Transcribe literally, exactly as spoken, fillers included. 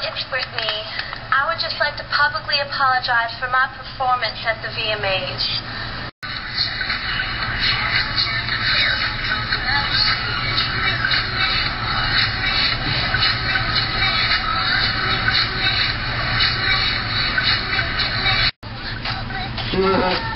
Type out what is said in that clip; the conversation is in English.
it's Britney. I would just like to publicly apologize for my performance at the V M As. Mm-hmm.